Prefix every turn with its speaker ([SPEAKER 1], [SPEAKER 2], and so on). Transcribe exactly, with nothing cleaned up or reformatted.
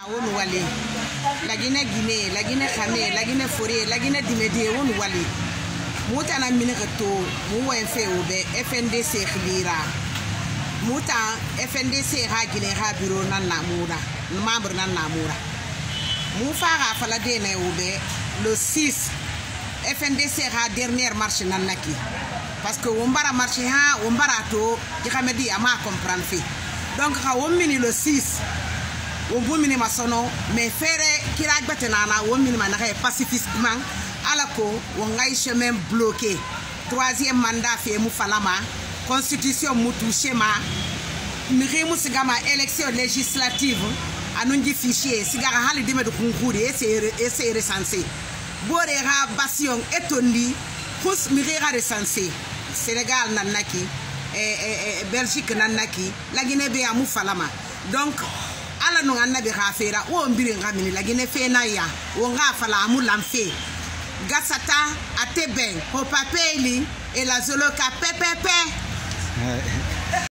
[SPEAKER 1] Won wali la Guinée Guinée la Guinée Khamé la Guinée Forêt la Guinée Dimédé won wali muta na minreto mu wen fe obe F N D C khilira muta F N D C ha Guinée ha bureau nan namura membre nan namura mu fara fala de ne obe le six F N D C ha dernière marche nan naki parce que on bara marche ha on bara to di xamedi ama comprendre fi donc ha on mini le six on vous mini masono mais faire kira gbetenana on mini manaka pacifiquement alako on ngai chemin bloqué troisième mandat fait mu falama constitution mu touché ma mirimu sigama élection législative anunji fichier sigara hali dime de concours et c'est recensé borera bastion etondi tous mirera recensé Sénégal nanaki et Belgique nanaki la Guinée be amu falama donc ala no annabi khafira o mbiri ngamini la Guinée fe na ya o nga fala amu lamfe gasata ateben ho papeli et la zoloka pepepe